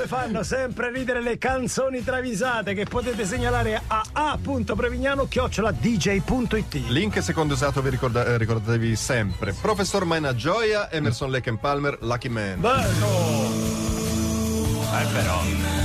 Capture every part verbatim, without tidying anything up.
come fanno sempre ridere le canzoni travisate che potete segnalare a a.prevignano chiocciola d j punto it. Link secondo usato vi ricorda- eh, ricordatevi sempre. Professor Maina Gioia, Emerson Lake and Palmer, Lucky Man. Bello! Eh però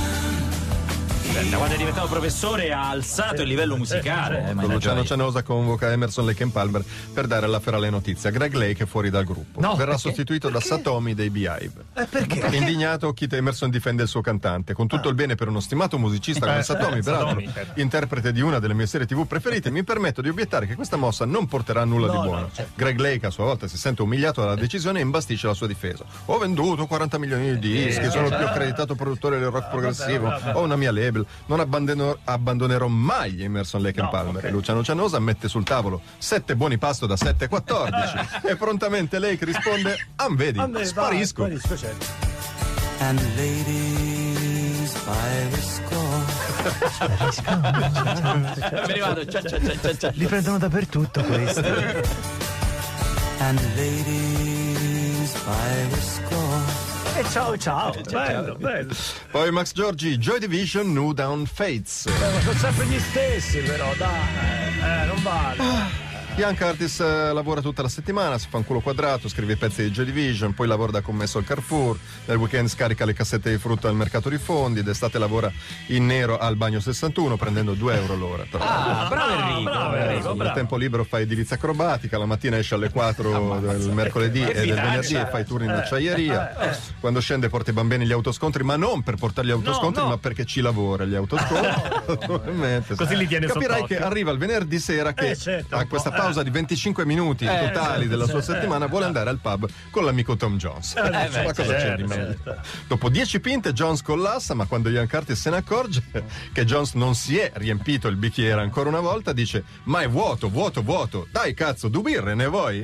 da quando è diventato professore ha alzato il livello musicale. Eh, Luciano Cianosa convoca Emerson Lake and Palmer per dare alla ferale notizia. Greg Lake è fuori dal gruppo. No, verrà perché? sostituito Perché? da Satomi dei Beehive. Eh, perché? Indignato, Keith Emerson difende il suo cantante. Con tutto il bene per uno stimato musicista come Eh, Satomi, eh, peraltro Satomi, certo. interprete di una delle mie serie tivù preferite, mi permetto di obiettare che questa mossa non porterà a nulla No, di no, buono. certo. Greg Lake a sua volta si sente umiliato dalla decisione e imbastisce la sua difesa. Ho venduto quaranta milioni di dischi, sono il più accreditato produttore del rock progressivo, ho una mia label, non abbandonerò, abbandonerò mai Emerson Lake and No, Palmer. ok. Luciano Cianosa mette sul tavolo sette buoni pasto da sette a quattordici e prontamente Lake risponde: ah, vedi, A me, sparisco. vai, sparisco, certo. And ladies by the score. Me ne vado. Ciao, ciao, ciao, ciao, ciao. Li prendono dappertutto questi. And ladies by the score. E ciao ciao, bello, bello. Poi Max Giorgi, Joy Division, New Down Fates. Eh, ma sono sempre gli stessi però, dai, eh, non vale. Ian Curtis eh, lavora tutta la settimana, si fa un culo quadrato, scrive i pezzi di Joy Division, poi lavora da commesso al Carrefour, nel weekend scarica le cassette di frutta al mercato di fondi, d'estate lavora in nero al bagno sessantuno prendendo due euro l'ora. Però, Ah, bravo Enrico. bravo, Enrico, nel bravo. tempo libero fa edilizia acrobatica, la mattina esce alle quattro del mercoledì e del venerdì e fa i turni in acciaieria. Quando scende porta i bambini agli autoscontri, ma non per portarli agli autoscontri, no. ma perché ci lavora agli autoscontri. Naturalmente. Così li tiene Capirai sott'occhio. che arriva il venerdì sera che Eh, certo, a un po', questa eh. pausa di venticinque minuti Eh, totali della sua settimana vuole andare al pub con l'amico Tom Jones. Eh, ma beh, cosa c'è certo, di meglio? certo. Dopo dieci pinte Jones collassa, ma quando Ian Curtis se ne accorge che Jones non si è riempito il bicchiere ancora una volta, dice: ma è vuoto, vuoto, vuoto. Dai cazzo, due birre ne vuoi?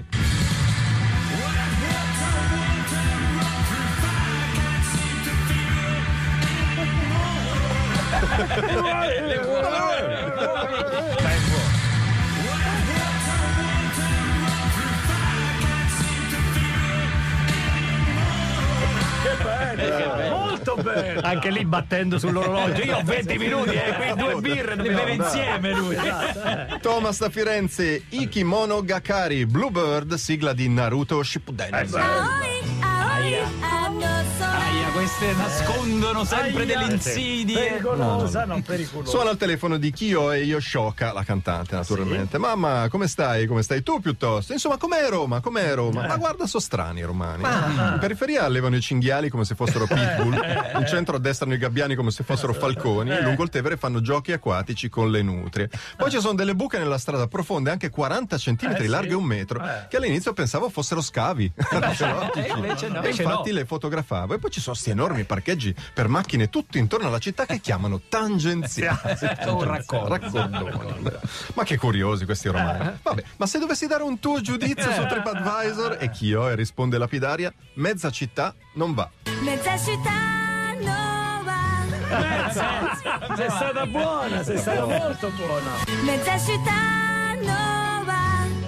Molto bene. Anche lì battendo sull'orologio. Io ho venti minuti, eh, qui due birre, Ne dobbiamo beve insieme lui. Thomas da Firenze, Ikimono Gakari, Bluebird, sigla di Naruto Shippuden. Aia, queste nascondono sempre Aia. delle insidie. Pericolosa, non pericolosa. Suona al telefono di Kyo e Yoshoka, la cantante naturalmente. Mamma, come stai? Come stai tu piuttosto? Insomma, com'è Roma? Com'è Roma? Ma guarda, sono strani i romani. In periferia allevano i cinghiali come se fossero pitbull, in centro addestrano i gabbiani come se fossero falconi, e lungo il Tevere fanno giochi acquatici con le nutrie. Poi ci sono delle buche nella strada profonde, anche quaranta centimetri, Eh, sì. larghe un metro, che all'inizio pensavo fossero scavi. Eh, invece no. E infatti le fotografavo. E poi ci sono questi enormi parcheggi per macchine tutto intorno alla città che chiamano tangenziali. Un racconto. Racconto. Ma che curiosi questi romani. Vabbè, ma se dovessi dare un tuo giudizio su TripAdvisor, e Chio e risponde lapidaria: mezza città non va. Mezza città nuova. Sei stata buona, sei stata molto buona. Mezza città nuova.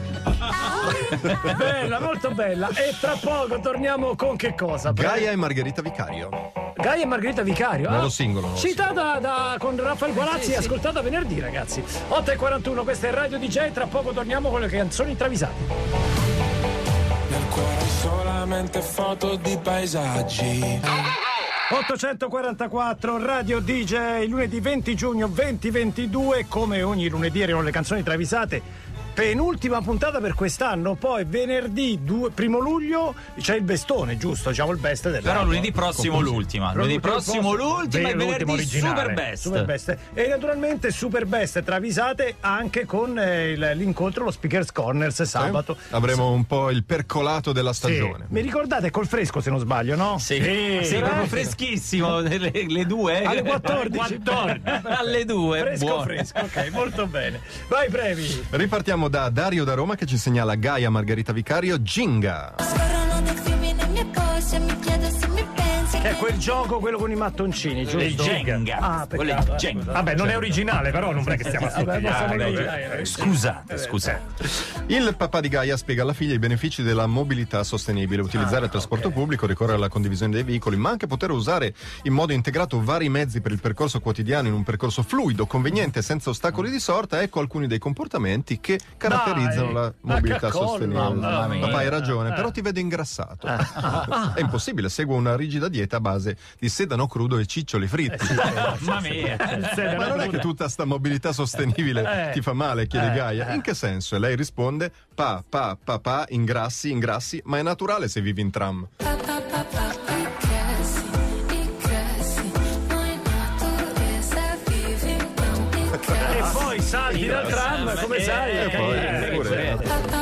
Bella, molto bella. E tra poco torniamo con che cosa? Gaia e Margherita Vicario. Gaia e Margherita Vicario. Nuovo ah, singolo, nuovo Citata da, con Raffaele Gualazzi, ascoltata venerdì, ragazzi. otto e quarantuno, questa è Radio D J. Tra poco torniamo con le canzoni travisate. Nel cuore solamente foto di paesaggi. ottocentoquarantaquattro Radio D J, lunedì venti giugno duemilaventidue, come ogni lunedì erano le canzoni travisate. Penultima puntata per quest'anno, poi venerdì due, primo luglio c'è il bestone, giusto? Diciamo il best dell'anno. Però lunedì prossimo l'ultima. Lunedì prossimo l'ultima e l'ultimo venerdì originale, super best. Super best. E naturalmente super best travisate anche con eh, il- l'incontro, lo Speakers Corners sabato. Avremo un po' il percolato della Sì. stagione. Mi ricordate col fresco se non sbaglio, no? Sì, sì, proprio freschissimo. Le, le due. Alle quattordici. Alle due. Fresco buono. fresco, ok, molto bene. Vai Previ. Ripartiamo da Dario da Roma che ci segnala Gaia Margherita Vicario, Ginga. Scorrono dei fiumi nei miei posti e mi chiedo se mi pensi. Che è quel gioco, quello con i mattoncini, giusto? Il Jenga. Ah, Quello è peccato. Jenga. Vabbè, non è originale, però non è che stiamo a Vabbè, ma siamo studiare. lì. dai. Scusate, scusate. Il papà di Gaia spiega alla figlia i benefici della mobilità sostenibile, utilizzare il trasporto pubblico, ricorrere alla condivisione dei veicoli, ma anche poter usare in modo integrato vari mezzi per il percorso quotidiano in un percorso fluido, conveniente, senza ostacoli di sorta. Ecco alcuni dei comportamenti che caratterizzano Dai, la mobilità ma che collo, sostenibile. mamma mia. Papà, hai ragione, però ti vedo ingrassato. È impossibile, seguo una rigida dieta a base di sedano crudo e ciccioli fritti. Mamma mia. Ma non è che tutta sta mobilità sostenibile Eh. ti fa male, chiede Eh, Gaia. In che senso? E lei risponde: pa, pa, papà, ingrassi, ingrassi, ma è naturale se vivi in tram. E poi salti dal tram, come sai? E poi, eh, pure-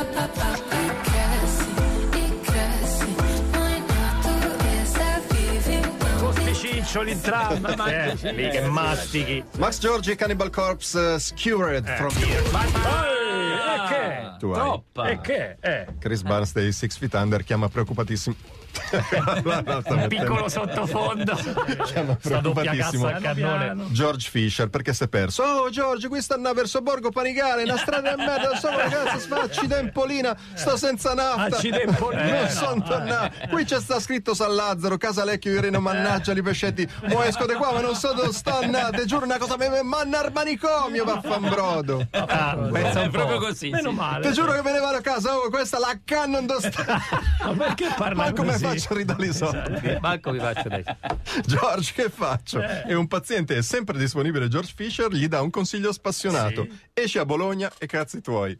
con sti ciccioli in tram, ma Eh, lì che mastichi. Max Giorgi, Cannibal Corpse, uh, Skewered from Here. e che? Tu hai. Troppa. E che? Eh. Chris Barnes dei Six Feet Under chiama preoccupatissimo. Un piccolo sottofondo. Chiama Sta doppia preoccupatissimo cassa a cannone. George Fisher perché si è perso. Oh George, qui sta andando verso Borgo Panigale, una strada di merda, non so come cazzo si fa, accidempolina, sto senza nafta. Accidempolina. Non sono tornato. Qui c'è sta scritto San Lazzaro, Casalecchio, Irene, mannaggia li pescetti. Mo esco di qua, ma non so dove sto andando. Te giuro una cosa, me manna al manicomio, vaffambrodo. Ah, pensa È un proprio po'. così. Meno sì. male. Te giuro che me ne vado a casa, oh, questa la cannon do sta. Ma perché parla Ma come così? faccio a ridare i soldi? Manco vi faccio dai. George, che faccio? E un paziente è sempre disponibile, George Fisher, gli dà un consiglio spassionato. Esci a Bologna e cazzi tuoi.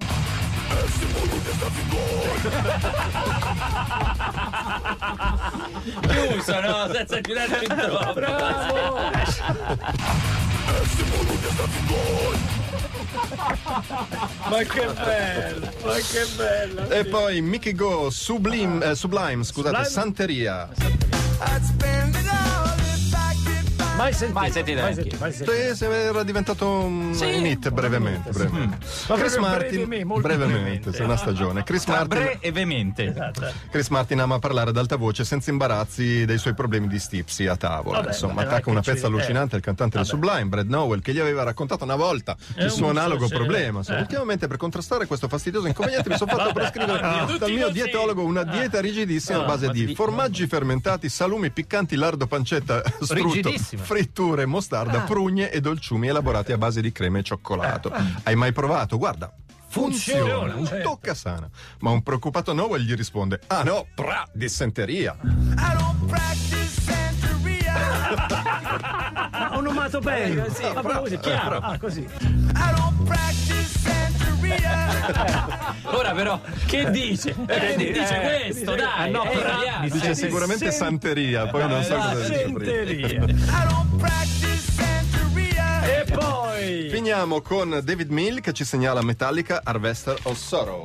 Chiuso, no? Senza girarci in troppo. Bravo! Ma che bello, ma che bello. E poi Mickey Go, Sublime, eh, Sublime, scusate, Sublime? Santeria. Mai sentito? Mai sentito mai anch'io. sentito, mai sentito. Sì, sì, era diventato un Sì. un hit brevemente. brevemente. Ma Chris proprio Martin, brevemente, molto brevemente, brevemente. sì, una stagione. Chris Tra Martin, bre e veemente. Chris Martin ama parlare ad alta voce senza imbarazzi dei suoi problemi di stipsi a tavola. Vabbè, Insomma, vabbè, attacca che una ci- pezza eh. allucinante al cantante del Sublime, Brad Nowell, che gli aveva raccontato una volta il suo un analogo suo- sì. problema. Insomma, Eh. ultimamente, per contrastare questo fastidioso inconveniente, mi sono fatto prescrivere dal mio dietologo una dieta rigidissima a base di formaggi fermentati, salumi piccanti, lardo, pancetta, strutto, Rigidissima. fritture, mostarda, prugne e dolciumi elaborati a base di crema e cioccolato. Hai mai provato? Guarda. Funziona, Funziona, un certo. tocca sana. Ma un preoccupato Nowell gli risponde: ah no, pra, dissenteria. Ma onomatopeico. Sì, ma proprio così, chiaro. Ah, così. Ora però, che dice? Eh, dice eh, questo, dice- dai. ah, no, eh, però italiano. Dice Sì, sicuramente sì. santeria, poi non so Ah, cosa dice prima. senteria. E poi Finiamo con David Mill che ci segnala Metallica, Harvester of Sorrow.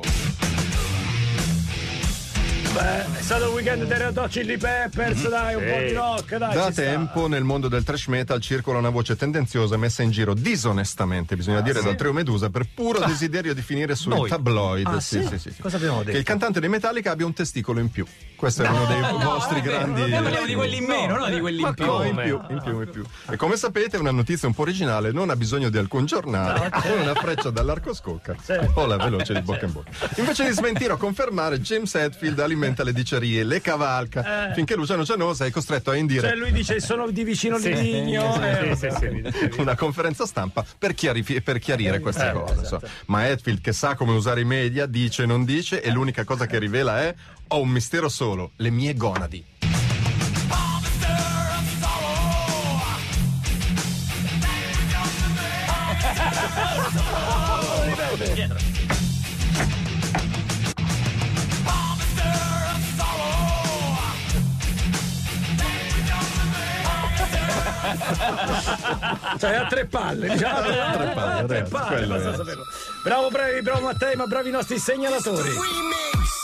beh, è stato il weekend dei Red Hot Chili Peppers, dai, un po' di rock, dai. Da ci sta. tempo nel mondo del thrash metal circola una voce tendenziosa messa in giro disonestamente, bisogna dire, dal trio Medusa per puro desiderio di finire sui Noi. tabloid. Ah, sì, sì? sì, sì, sì. Cosa abbiamo Che detto? il cantante dei Metallica abbia un testicolo in più. Questo è uno dei vostri grandi. Noi parliamo di quelli in meno, non di quelli in più. No, in più, in più, in più. E come sapete, una notizia un po' originale non ha bisogno di alcun giornale, o una freccia dall'arco scocca, o la veloce di bocca in bocca. Invece di smentire o confermare, James Hetfield alimenta le dicerie, le cavalca, finché Luciano Cianosa è costretto a indire Cioè lui dice sono di vicino Sì, Livigno. sì, eh, sì, sì, sì. una conferenza stampa per, chiarifi- per chiarire queste cose. insomma. Ma Hetfield, che sa come usare i media, dice non dice, e l'unica cosa che rivela è: ho un mistero solo, le mie gonadi. Cioè a tre palle, diciamo. A tre palle, a tre ragazzi, palle, quello basta è. saperlo. Bravo, bravi, bravo Mattei, ma bravi i nostri segnalatori. Remix.